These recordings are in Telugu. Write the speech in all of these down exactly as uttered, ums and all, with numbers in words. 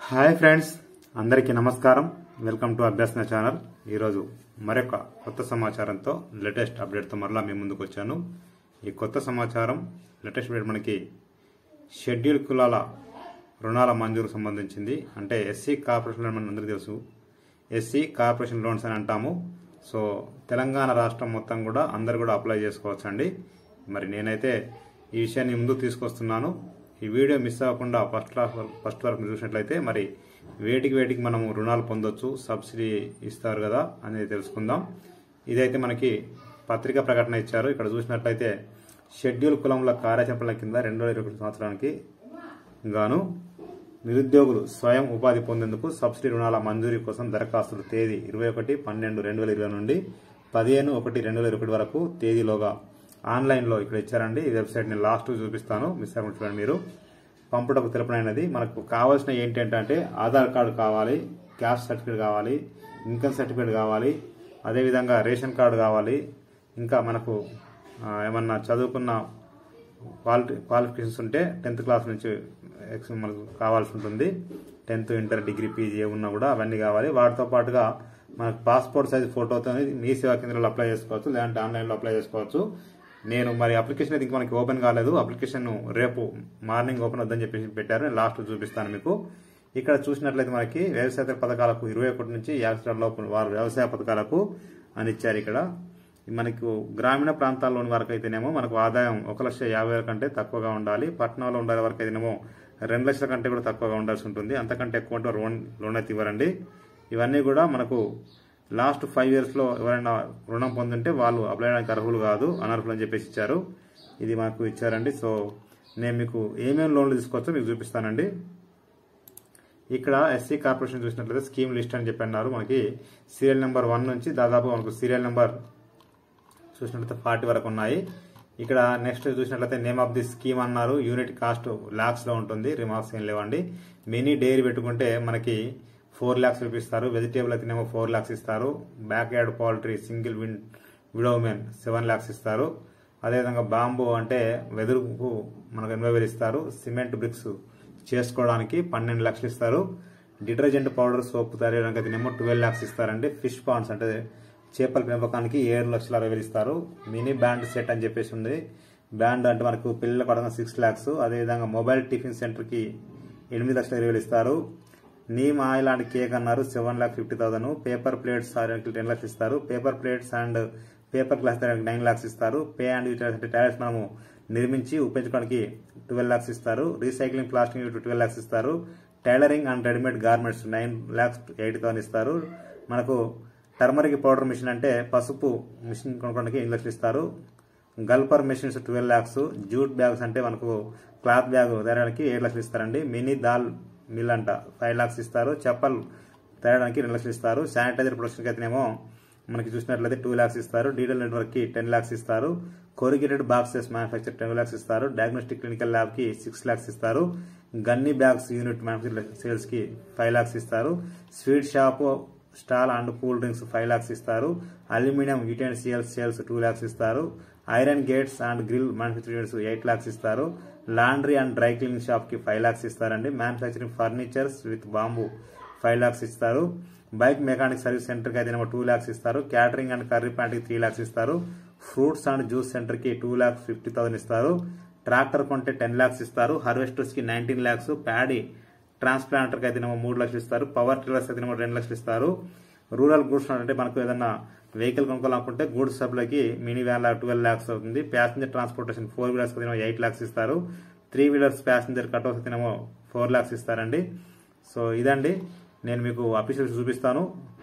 హాయ్ ఫ్రెండ్స్, అందరికీ నమస్కారం. Welcome to Abhyasana channel. ఈరోజు మరొక కొత్త సమాచారంతో లేటెస్ట్ అప్డేట్తో మరలా మీ ముందుకు వచ్చాను. ఈ కొత్త సమాచారం లేటెస్ట్ అప్డేట్ మనకి షెడ్యూల్ కులాల రుణాల మంజూరు సంబంధించింది. అంటే ఎస్సీ కార్పొరేషన్ లోన్ మన అందరికీ తెలుసు, ఎస్సీ కార్పొరేషన్ లోన్స్ అని అంటాము. సో తెలంగాణ రాష్ట్రం మొత్తం కూడా అందరు కూడా అప్లై చేసుకోవచ్చండి. మరి నేనైతే ఈ విషయాన్ని ముందుకు తీసుకొస్తున్నాను. ఈ వీడియో మిస్ అవ్వకుండా ఫస్ట్ ఫస్ట్ వరకు చూసినట్లయితే మరి వేటికి వేటికి మనము రుణాలు పొందొచ్చు, సబ్సిడీ ఇస్తారు కదా అనేది తెలుసుకుందాం. ఇదైతే మనకి పత్రికా ప్రకటన ఇచ్చారు. ఇక్కడ చూసినట్లయితే షెడ్యూల్ కులంల కార్యాచరణ కింద రెండు వేల ఇరవై ఒకటి సంవత్సరానికి గాను నిరుద్యోగులు స్వయం ఉపాధి పొందేందుకు సబ్సిడీ రుణాల మంజూరీ కోసం దరఖాస్తుల తేదీ ఇరవై ఒకటి పన్నెండు రెండు వేల ఇరవై నుండి పదిహేను ఒకటి రెండు వేల ఇరవై ఒకటి వరకు తేదీలోగా ఆన్లైన్లో ఇక్కడ ఇచ్చారండి. ఈ వెబ్సైట్ నేను లాస్ట్ చూపిస్తాను, మిస్ అవ్వకుండా చూడండి. మీరు పంపుటకు తెలుపనైనది మనకు కావాల్సిన ఏంటంటే ఆధార్ కార్డు కావాలి, క్యాస్ట్ సర్టిఫికేట్ కావాలి, ఇన్కమ్ సర్టిఫికేట్ కావాలి, అదేవిధంగా రేషన్ కార్డు కావాలి. ఇంకా మనకు ఏమన్నా చదువుకున్న క్వాలిటీ క్వాలిఫికేషన్స్ ఉంటే టెన్త్ క్లాస్ నుంచి మనకు కావాల్సి ఉంటుంది. టెన్త్, ఇంటర్, డిగ్రీ, పీజీ ఉన్నా కూడా అవన్నీ కావాలి. వాటితో పాటుగా మనకు పాస్పోర్ట్ సైజ్ ఫోటోతో మీ సేవా కేంద్రంలో అప్లై చేసుకోవచ్చు, లేదంటే ఆన్లైన్లో అప్లై చేసుకోవచ్చు. నేను మరి అప్లికేషన్ అయితే మనకి ఓపెన్ కాలేదు. అప్లికేషన్ రేపు మార్నింగ్ ఓపెన్ వద్దని చెప్పేసి పెట్టారు. నేను లాస్ట్ చూపిస్తాను మీకు. ఇక్కడ చూసినట్లయితే మనకి వ్యవసాయ పథకాలకు ఇరవై ఒకటి నుంచి యాభై లోపు వారు వ్యవసాయ పథకాలకు అని ఇచ్చారు. ఇక్కడ మనకు గ్రామీణ ప్రాంతాల్లోని వరకు అయితేనేమో మనకు ఆదాయం ఒక లక్ష యాభై వేల కంటే తక్కువగా ఉండాలి. పట్టణంలో ఉండే వరకు అయితేనేమో రెండు లక్షల కంటే కూడా తక్కువగా ఉండాల్సి ఉంటుంది. అంతకంటే ఎక్కువ ఉంటే లోన్ లోన్ అయితే ఇవ్వరండి. ఇవన్నీ కూడా మనకు లాస్ట్ ఫైవ్ ఇయర్స్ లో ఎవరైనా రుణం పొందుంటే వాళ్ళు అప్లై చేయడానికి అర్హులు కాదు, అనర్హులు అని చెప్పేసి ఇచ్చారు. ఇది మాకు ఇచ్చారండి. సో నేను మీకు ఏమేమి లోన్లు తీసుకోవచ్చో మీకు చూపిస్తానండి. ఇక్కడ ఎస్సీ కార్పొరేషన్ చూసినట్లయితే స్కీమ్ లిస్ట్ అని చెప్పి అన్నారు. మనకి సీరియల్ నెంబర్ వన్ నుంచి దాదాపు మనకు సీరియల్ నెంబర్ చూసినట్లయితే ఫార్టీ వరకు ఉన్నాయి. ఇక్కడ నెక్స్ట్ చూసినట్లయితే నేమ్ ఆఫ్ ది స్కీమ్ అన్నారు. యూనిట్ కాస్ట్ లాక్స్ లో ఉంటుంది, రిమార్క్స్ ఏం లేవండి. మినీ డైరీ పెట్టుకుంటే మనకి ఫోర్ ల్యాక్స్ రూపీస్ ఇస్తారు. వెజిటేబుల్ అయితేనేమో ఫోర్ ల్యాక్స్ ఇస్తారు. Back yard poultry single win widow women seven lakhs ఇస్తారు. అదేవిధంగా బాంబు అంటే వెదురుకు మనకు ఎనభై వేలు ఇస్తారు. సిమెంట్ బ్రిక్స్ చేసుకోవడానికి పన్నెండు లక్షలు ఇస్తారు. డిటర్జెంట్ పౌడర్ సోప్ తయారు చేయడానికి అయితేనేమో ట్వెల్వ్ ల్యాక్స్ ఇస్తారండి. ఫిష్ పాండ్స్ అంటే చేపల పెంపకానికి ఏడు లక్షల అరవై వేలు ఇస్తారు. మినీ బ్యాండ్ సెట్ అని చెప్పేసి ఉంది. బ్యాండ్ అంటే మనకు పిల్లల పడంగా సిక్స్ ల్యాక్స్. అదేవిధంగా మొబైల్ టిఫిన్ సెంటర్ కి ఎనిమిది లక్షల ఇరవై వేలు ఇస్తారు. నీమ్ ఆయిల్ అండ్ కేక్ అన్నారు, seven lakh fifty thousand. Paper plates ten lakhs ఇస్తారు. Paper plates and paper glass nine lakhs ఇస్తారు. పే అండ్ యూటిలైజ్ అంటే టాయిలెట్స్ మనము నిర్మించి ఉపయోగించడానికి ట్వెల్వ్ లాక్స్ ఇస్తారు. రీసైక్లింగ్ ప్లాస్టిక్ ట్వెల్వ్ లాక్స్ ఇస్తారు. Tailoring and readymade garments nine lakhs eighty thousand ఇస్తారు. మనకు టర్మరిక్ పౌడర్ మిషన్ అంటే పసుపు మిషన్ కొనుక్కోవడానికి ఎనిమిది లక్షలు ఇస్తారు. Gulper machines twelve lakhs. Jute bags అంటే మనకు క్లాత్ బ్యాగ్ తయారడానికి ఏడు లక్షలు ఇస్తారండి. మినీ దాల్ మిల్ అంట ఫైవ్ లాక్స్ ఇస్తారు. చెప్పల్ తయారడానికి రెండు లక్షలు ఇస్తారు. శానిటైజర్ ప్రొడక్షన్ అయితేనేమో మనకి చూసినట్లయితే టూ లాక్స్ ఇస్తారు. డీటెయిల్ నెట్వర్క్ కి టెన్ లాక్స్ ఇస్తారు. Corrugated boxes manufacture ten lakhs ఇస్తారు. డయాగ్నోస్టిక్ క్లినికల్ ల్యాబ్ కి సిక్స్ లాక్స్ ఇస్తారు. Gunny bags unit manufacture sales కి ఫైవ్ లాక్స్ ఇస్తారు. Sweet shop stall and cool drinks five lakhs ఇస్తారు. Aluminium utensils sales two lakhs ఇస్తారు. Iron gates and grill manufactures eight lakhs ఇస్తారు. Laundry and dry cleaning shop కి ఫైవ్ లాక్స్ ఇస్తారండి. Manufacturing furnitures with bamboo five lakhs ఇస్తారు. బైక్ మెకానిక్ సర్వీస్ సెంటర్ కి అయితే టూ లాక్స్ ఇస్తారు. క్యాటరింగ్ అండ్ కర్రీ ప్లాంట్ కి త్రీ లాక్స్ ఇస్తారు. ఫ్రూట్స్ అండ్ జ్యూస్ సెంటర్ కి టూ లాక్స్ ఫిఫ్టీ థౌసండ్ ఇస్తారు. ట్రాక్టర్ కొంటే టెన్ లాక్స్ ఇస్తారు. హార్వెస్టర్స్ కి నైన్టీన్ లాక్స్. ప్యాడీ ట్రాన్స్ప్లాంటర్ కి అయితే మూడు లక్షలు ఇస్తారు. పవర్ టిల్లర్స్ అయితే రెండు లక్షలు ఇస్తారు. రూరల్ గూడ్స్ అంటే మనకు ఏదన్నా వెహికల్ కొనుక్కోవాలనుకుంటే గూడ్స్ సప్లైకి మినీ వ్యాన్ ట్వెల్వ్ లాక్స్ అవుతుంది. Passenger transportation four wheelers eight lakhs ఇస్తారు. త్రీ వీలర్స్ ప్యాసింజర్ కట్అవుట్స్ అయితేనేమో ఫోర్ లాక్స్ ఇస్తారండి. సో ఇదండి నేను మీకు అఫీషియల్స్ చూపిస్తాను.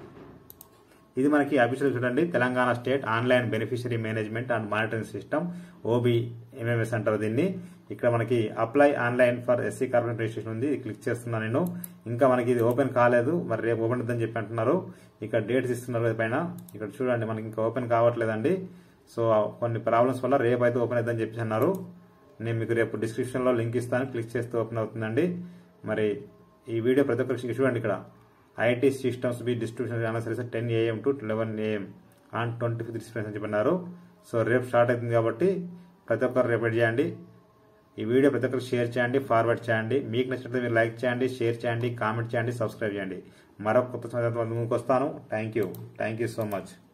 ఇది మనకి అఫీషియల్ చూడండి, Telangana state online beneficiary management and monitoring system OB MMS అంటారు దీన్ని. ఇక్కడ మనకి apply online for SC corporation registration ఉంది. క్లిక్ చేస్తున్నాను నేను. ఇంకా మనకి ఇది ఓపెన్ కాలేదు, మరి రేపు ఓపెన్ అవుతుందని చెప్పి అంటున్నారు. ఇక్కడ డేట్స్ ఇస్తున్నారు పైన. ఇక్కడ చూడండి మనకి ఇంకా ఓపెన్ కావట్లేదండి. సో కొన్ని ప్రాబ్లమ్స్ వల్ల రేపు అయితే ఓపెన్ అవుతుందని చెప్పి అన్నారు. నేను మీకు రేపు డిస్క్రిప్షన్ లో లింక్ ఇస్తాను, క్లిక్ చేస్తే ఓపెన్ అవుతుందండి. మరి ఈ వీడియో ప్రతి ఒక్కరికి చూడండి. ఇక్కడ IT systems B distribution services ten AM to eleven AM on twenty fifth displays అని చెప్పన్నారు. సో రేపు స్టార్ట్ అవుతుంది కాబట్టి ప్రతి ఒక్కరు రేపు చేయండి. ఈ వీడియో ప్రతి ఒక్కరికి షేర్ చేయండి, ఫార్వర్డ్ చేయండి. మీకు నచ్చినట్లయితే మీరు లైక్ చేయండి, షేర్ చేయండి, కామెంట్ చేయండి, సబ్స్క్రైబ్ చేయండి. మరొక కొత్త సందర్భంతో ముందుకు వస్తాను. Thank you thank you so much.